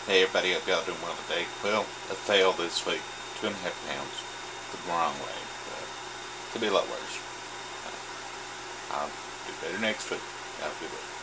Hey everybody, hope y'all doing well today. Well, I failed this week. 2.5 pounds. The wrong way. Could be a lot worse. I'll do better next week. Have a good week.